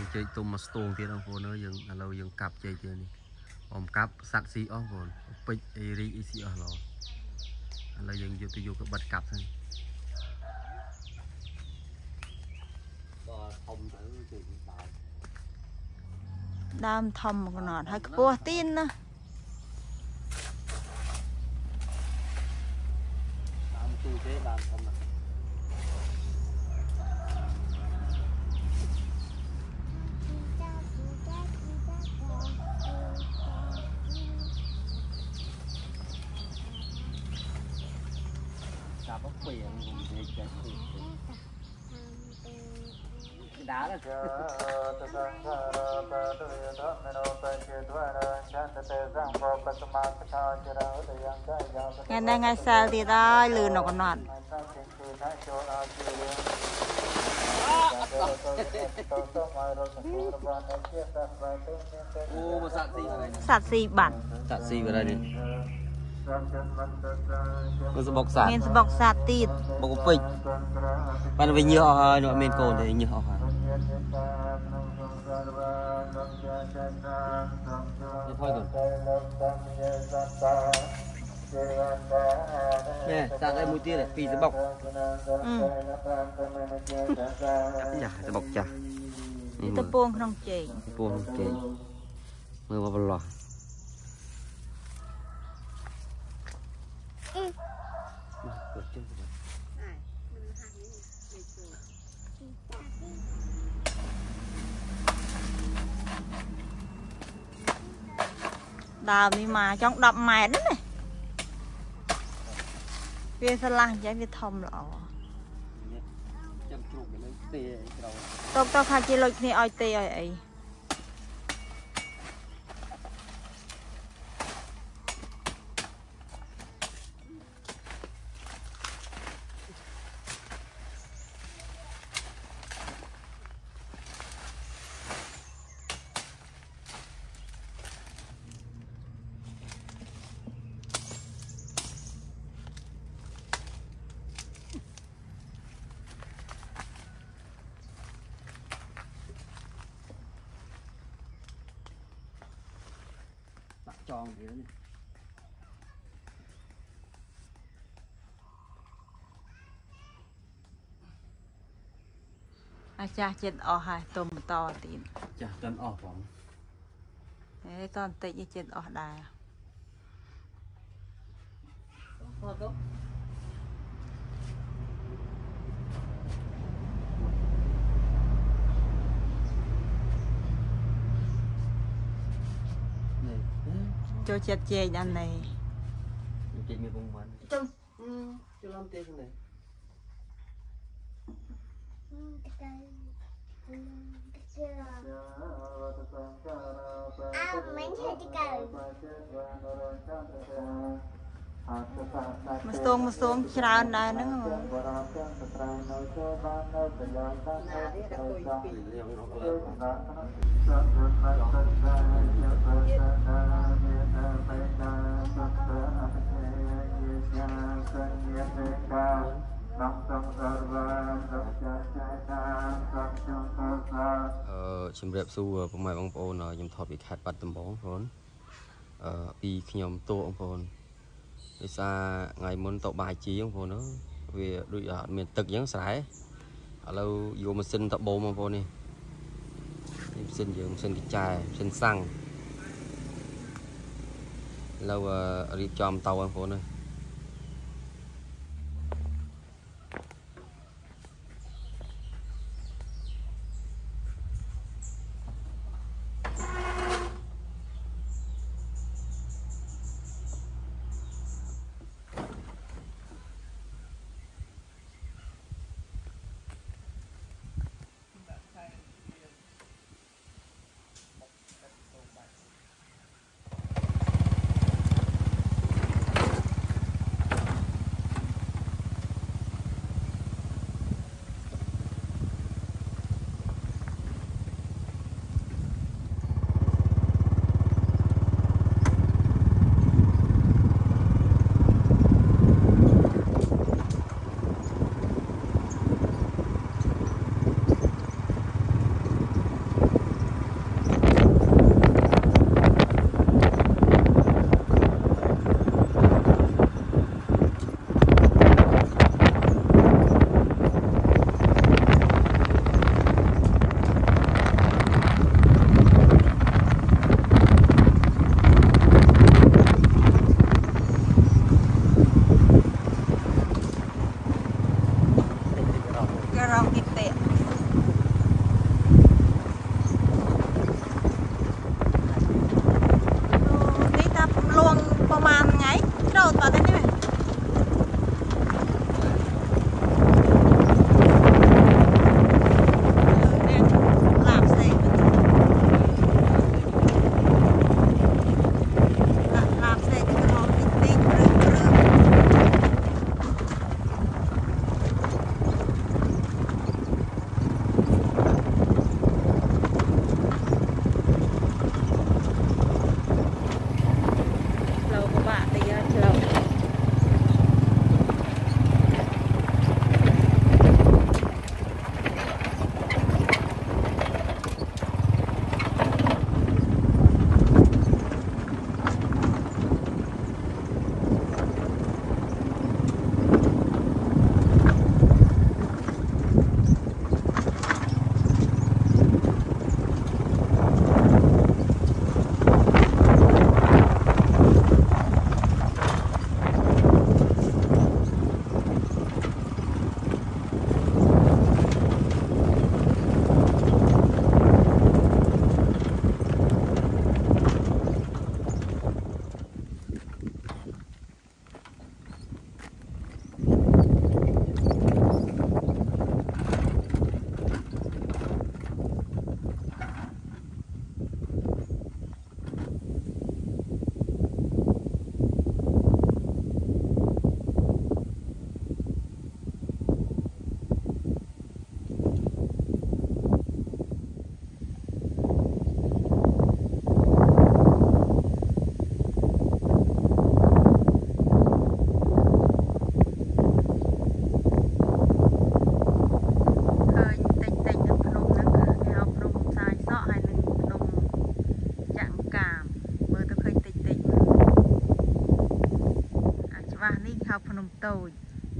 chơi tôm mà stone thì ông phun nó dừng lâu dừng cặp chơi chơi này ông cặp sắt xì ốc phun pích ri xì ở lò lâu dừng vô tôi vô cái bật cặp thôi đam thầm một nọ hay cái bùa tin nè đá đó ngày nay ngày sau thì đó lừa nó còn nọ sạt xì bản sạt xì vào đây đi nó sẽ bọc sạt men sẽ bọc sạt tịt bọc pích bạn về nhiều hơi nó men cồn thì nhiều hơi thôi rồi nè sang cái mũi tia này phi sẽ bọc chả sẽ bọc chả tôi buông không chị buông chị mưa vào lò đào mi mà trong đập mày đấy này viên sân lang trái viên thầm lọ tao khai chi lục này oi tê oi ấy tròn thì đó cha chết ở hai tôm to tiền chả chân ở phòng đấy toàn tịnh như chết ở đà cho chết chê anh này chị người vùng mình trong cho làm tiền này mà xuống chào này nữa chim rệp su của mày ông phôn nhầm thọt bị khát bật tầm bóng phôn vì nhầm tô ông phôn vì sao ngày muốn tàu bài trí ông phôn nó vì đôi miền tực giống sải ở lâu vô mà xin tập bố ông phôn đi xin dưỡng xin cái chai xin xăng lâu đi cho tàu ông phôn này nồng tồi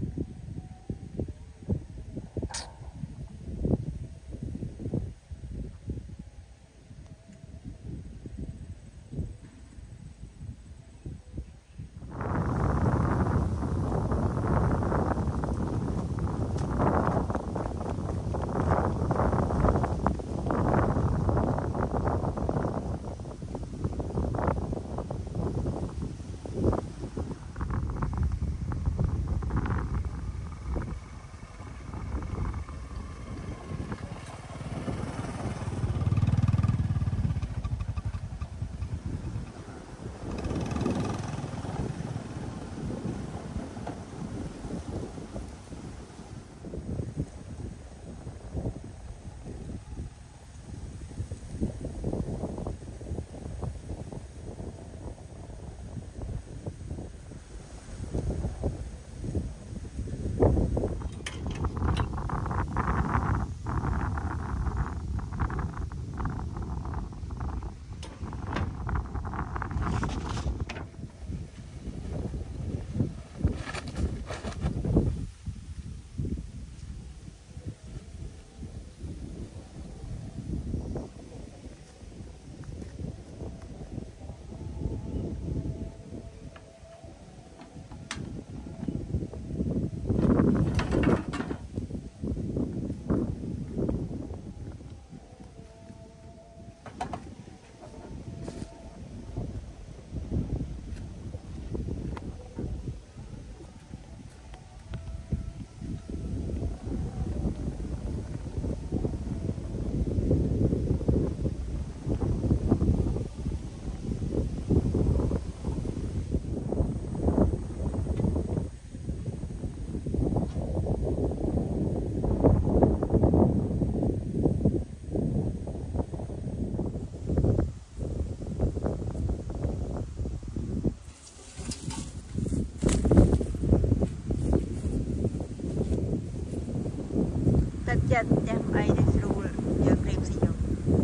chặt chém ấy để rồi giờ kịp sử dụng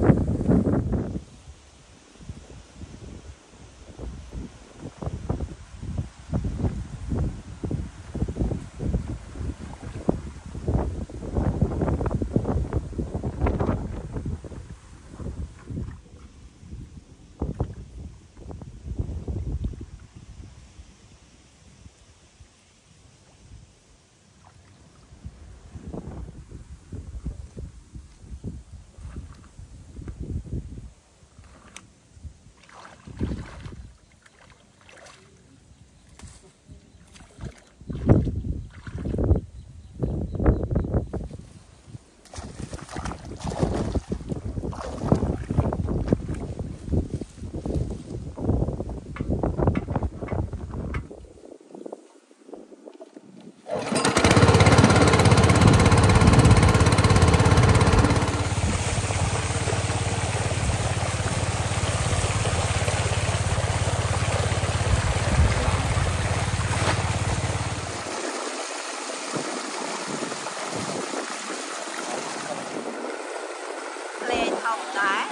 lên hồng cái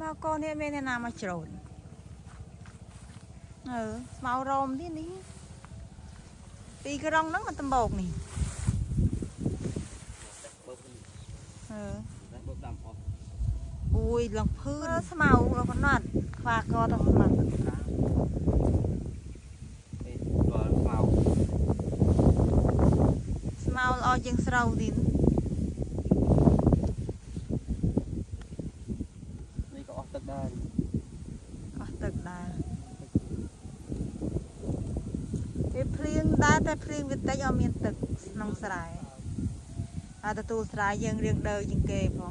mà con này bên này nào mà trộn màu rôm thế ní vì cái rong nó mà tầm bột này ui lòng phun màu nó còn nát và co đó mà màu ở trên sầu đi đây có tật đa tật đa cái phim đaแต่phim Việt Tây ở miền Tây nông sài à tụi tôi sài dân riêng đời dân kề phóng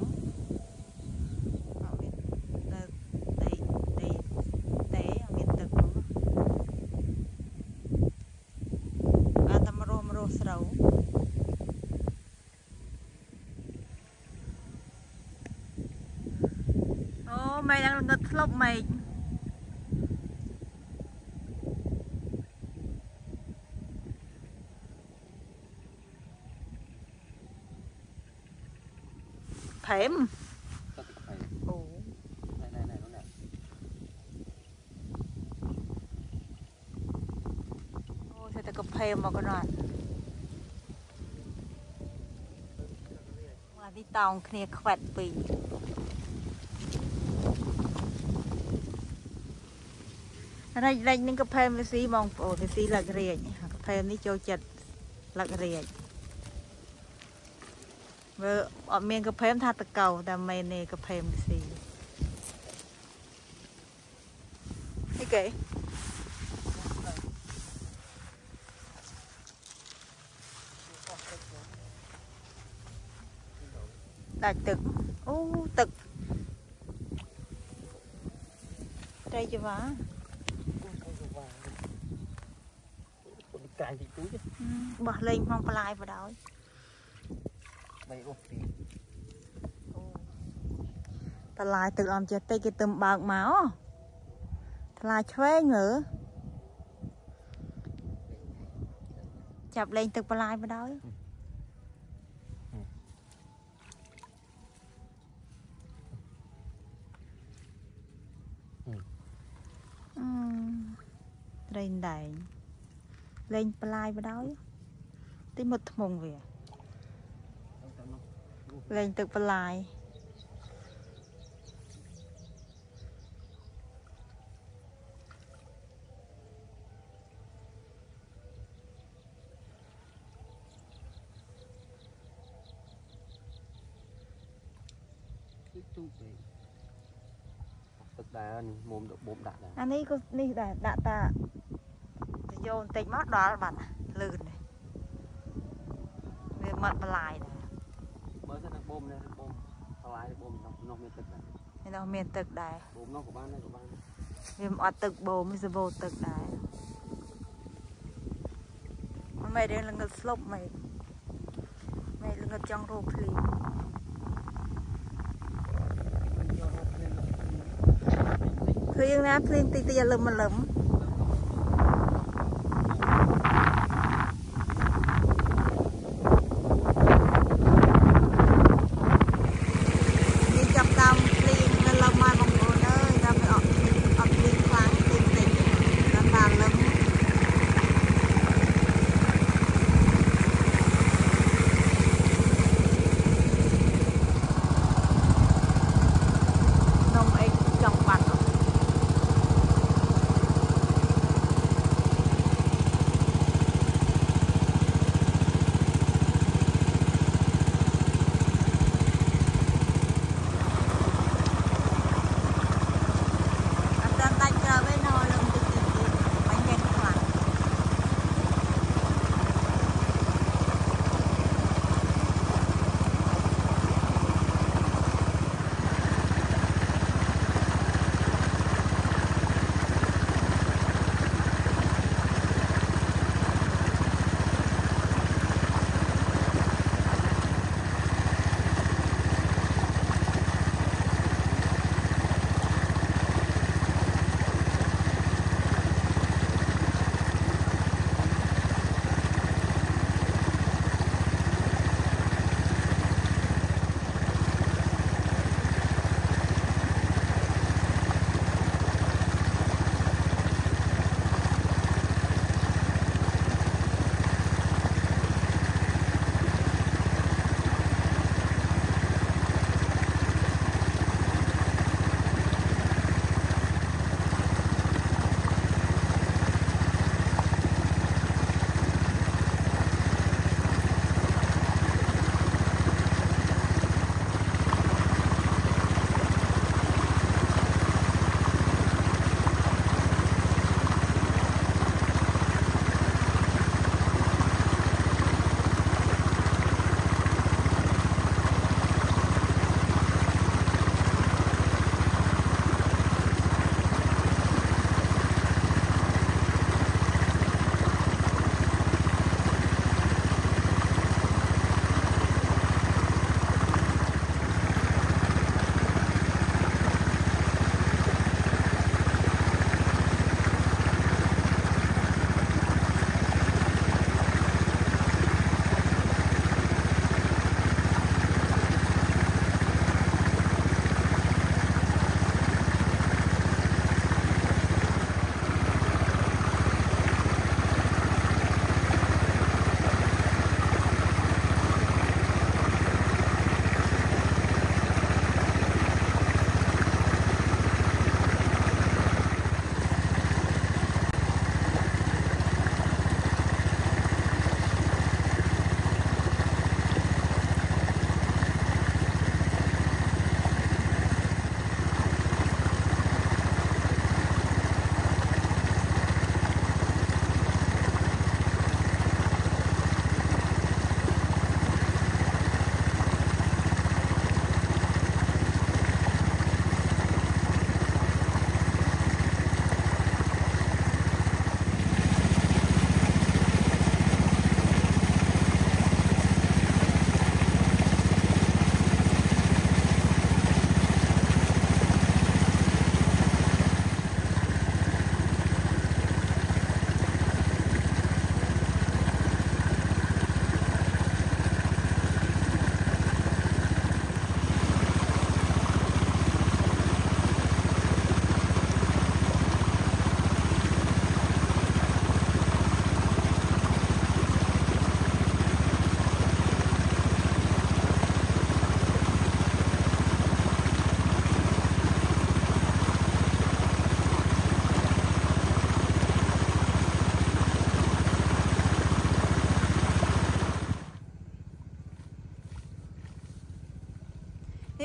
mày đang ngật lốc mày phèm ôi sao ta có phèm mà con đoạn mà đi tàu kia quẹt vì đây những cái phèm xí mong ồ cái xí là cái phèm đi châu chật là cái vừa ở miền cái phèm thắt tơ cầuแต่ miền này cái phèm xí cái kệ đại tực ô tực đây chưa vả cài thì túi chứ bỏ lên phong plai vào đó đây ốp thì plai từ om cho tay cái tôm bạc máu plai choé nữa chập lên từ plai vào đó lên đài lên plai vào đó tới một mùng về lên từ plai tật đá mồm được bốm đạn anh ấy có đi đạn ta vô tình mất đó là bạn lươn này về mật lại này mới sẽ được bom này bom lại bom nó miền Tây này nó miền Tây đây bom nó của bạn này về ở Tây bom mới vô Tây đây mày đây là ngật slop mày là ngật trong rô pli khuyên na pli tì tì lầm lầm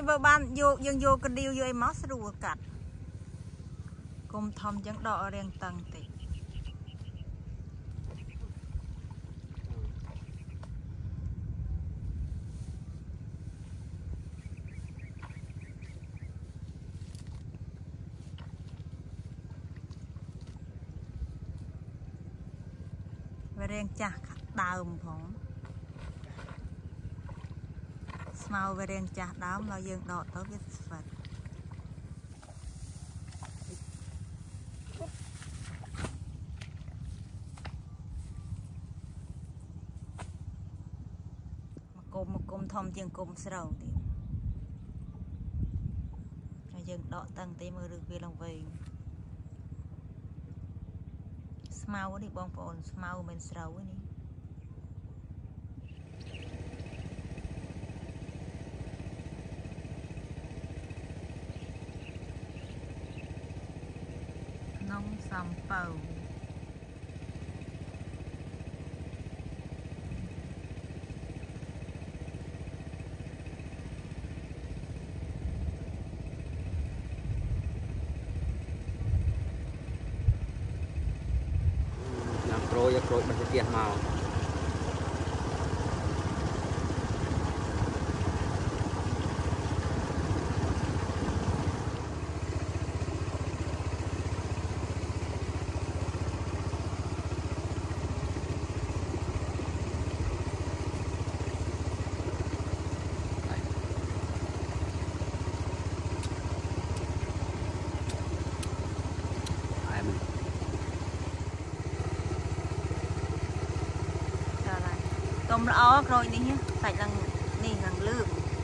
bờ ban vô dương vô cái điều vô em mót rùa cắt cùng thom chẳng đỏ riêng tầng tị và riêng chả đào phóng màu về đèn chả đám là dương đỏ tới biết Phật một cụm thông chương cụm sầu thì dương đỏ tăng tí mưa được về lòng về màu đi bong phồn màu mình sầu ấy nông sầm bầu làm rồi bằng tiền màu tôm ó rồi đi nhé phải lần nè lần lương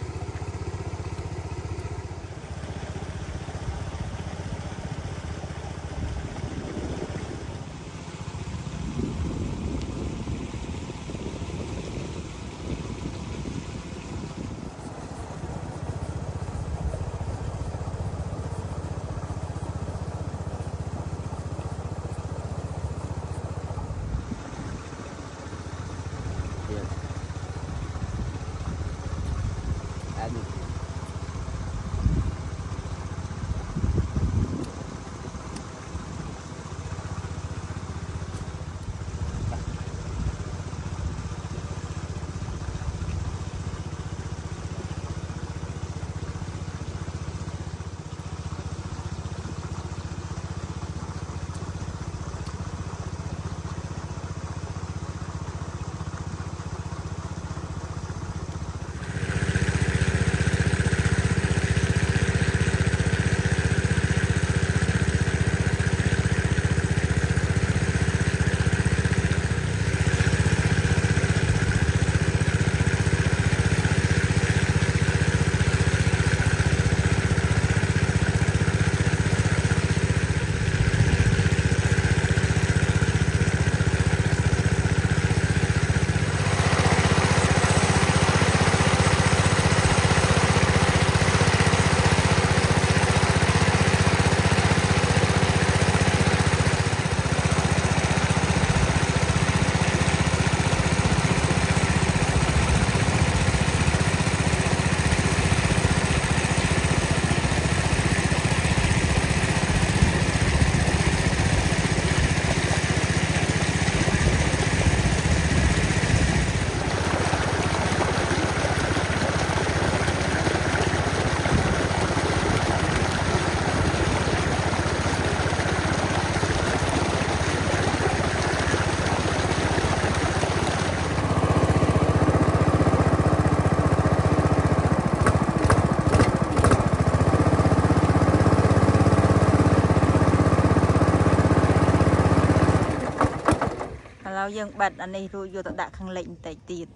dương bật anh này rồi vô tận đã khăn lệnh tại tiền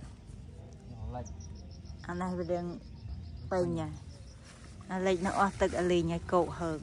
anh này về đường bay nhà anh lệnh nó oa tự anh lì nhà cậu hơn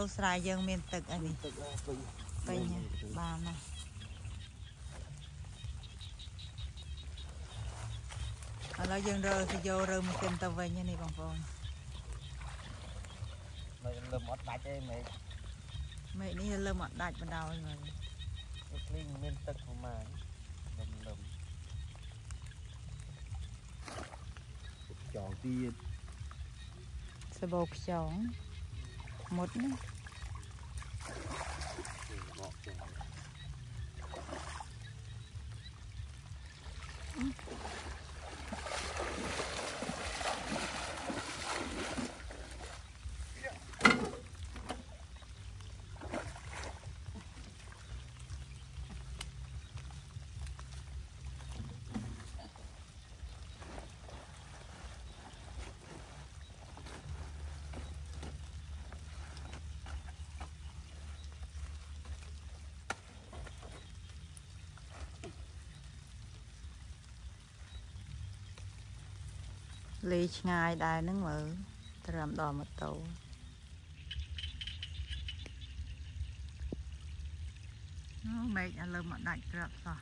xài dân miền tực anh đi bây nha bà nè nó dân rơ thì vô rơ một kênh tàu về như này bằng vòng mày lượm mót đạch ấy mày đi lơ mót đạch ban đầu rồi linh miền tực không mà lượm chọn tiên sờ bột chọn một nữa lì ngay đài nướng mở làm đò một tàu nó mệt ăn lơ mà đạch rập sao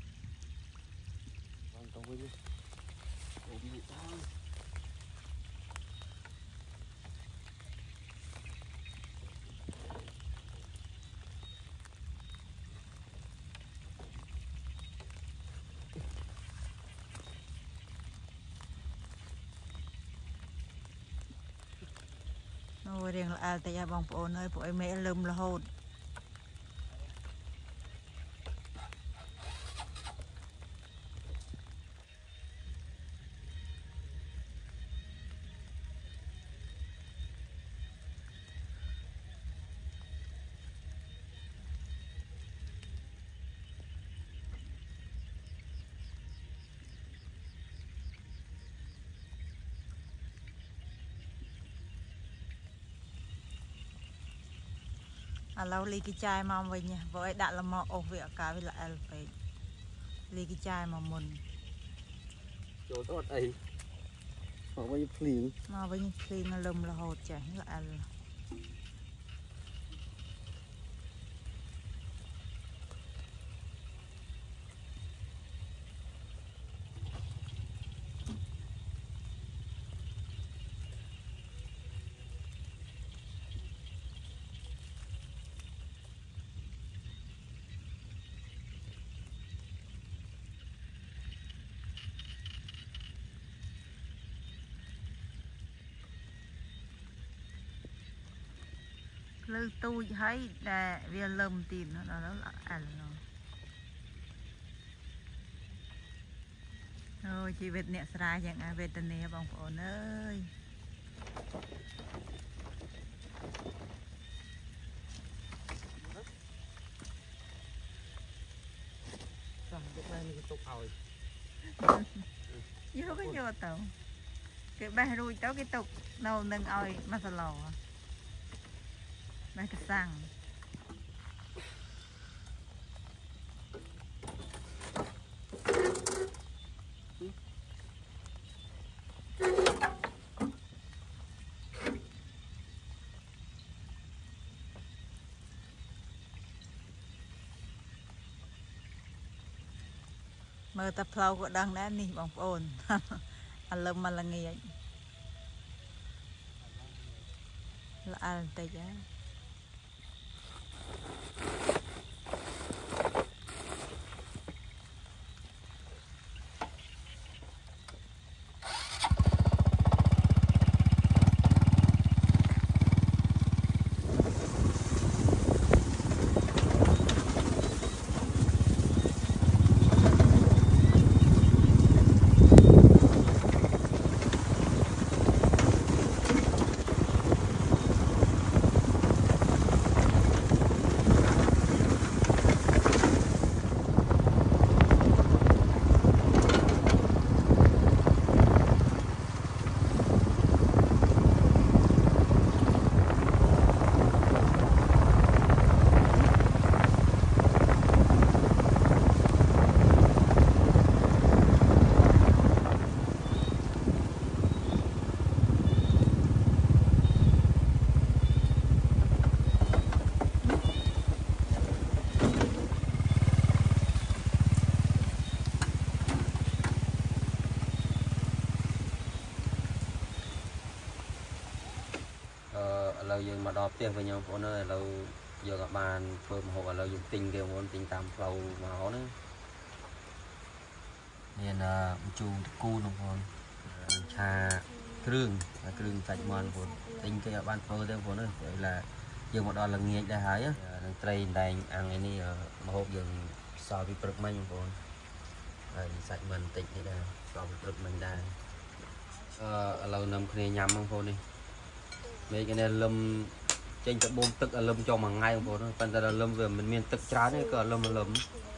ôi riêng là tại gia bông phụ ơi phụ em mẹ lùm là hồn lâu ly cái chai mong về nha với đã là mò ổ việc cả với lại phải ly cái chai mà mình chỗ tốt ấy họ với phình mà với những khi nó lùm là hột chảy lại lư tu thấy để vì lùm tìm nó là ăn rồi chị Việt nè ra chẳng ai về tên này bằng phổ ơi vô cái vô tàu cái ba rui cháu cái tục đâu nâng oi mà sao lò ba cái xăng mơ tập phao của đăng đã nỉ bóng ồn ăn lơm mà là nghề là ăn tay giá lâu dương mà đo tiền với nhau của nó lâu giờ các bạn phơi một hộp lâu dùng tinh kêu muốn tinh tam lâu máu nữa nên là chu cu nó còn trà kêu sạch mòn của tinh cái bạn phơi theo của nó vậy là dương một đo là nghiệt đại hải á tây đành ăn cái này một hộp dương so với bực mình của sạch mình tịnh thì đây so với bực mình đây lâu nằm kia nhắm không thôi đi mấy cái này lâm trên cái bông tức là lâm cho mà ngay không thôi phần là lâm về mình miền tức chán ấy cả lâm lâm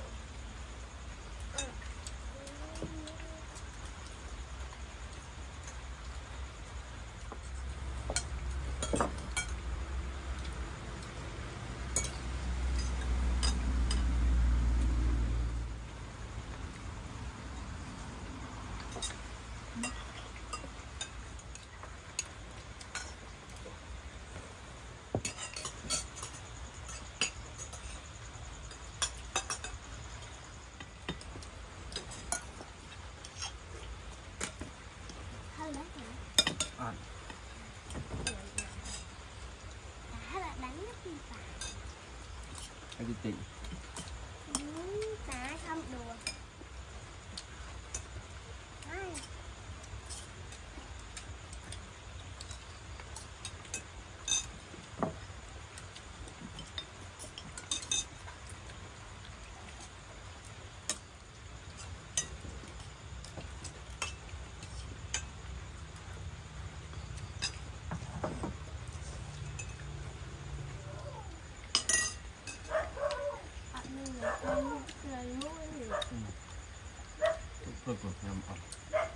cái tịnh tá không đùa Thôi nhầm